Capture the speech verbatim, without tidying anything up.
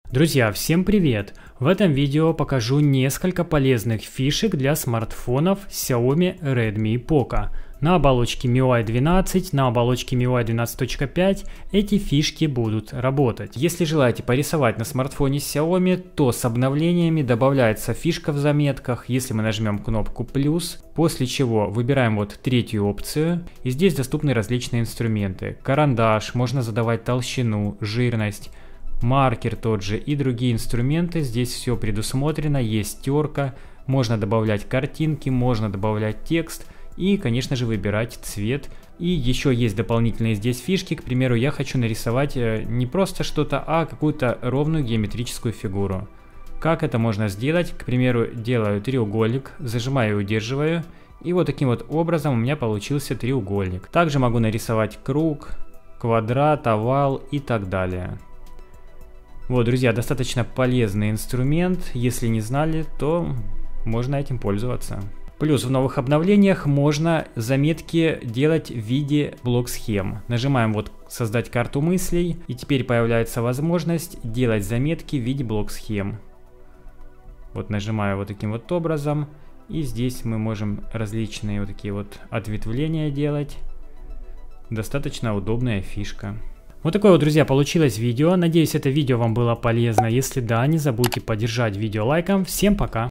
Друзья, всем привет! В этом видео покажу несколько полезных фишек для смартфонов Xiaomi Redmi и Poco. На оболочке эм ай ю ай двенадцать, на оболочке эм ай ю ай двенадцать точка пять эти фишки будут работать. Если желаете порисовать на смартфоне Xiaomi, то с обновлениями добавляется фишка в заметках, если мы нажмем кнопку плюс, после чего выбираем вот третью опцию, и здесь доступны различные инструменты. Карандаш, можно задавать толщину, жирность, маркер тот же и другие инструменты. Здесь все предусмотрено, есть терка, можно добавлять картинки, можно добавлять текст и, конечно же, выбирать цвет. И еще есть дополнительные здесь фишки. К примеру, я хочу нарисовать не просто что-то, а какую-то ровную геометрическую фигуру. Как это можно сделать? К примеру, делаю треугольник, зажимаю и удерживаю, и вот таким вот образом у меня получился треугольник. Также могу нарисовать круг, квадрат, овал и так далее. Вот, друзья, достаточно полезный инструмент. Если не знали, то можно этим пользоваться. Плюс в новых обновлениях можно заметки делать в виде блок-схем. Нажимаем вот «Создать карту мыслей», и теперь появляется возможность делать заметки в виде блок-схем. Вот нажимаю вот таким вот образом, и здесь мы можем различные вот такие вот ответвления делать. Достаточно удобная фишка. Вот такое вот, друзья, получилось видео. Надеюсь, это видео вам было полезно. Если да, не забудьте поддержать видео лайком. Всем пока!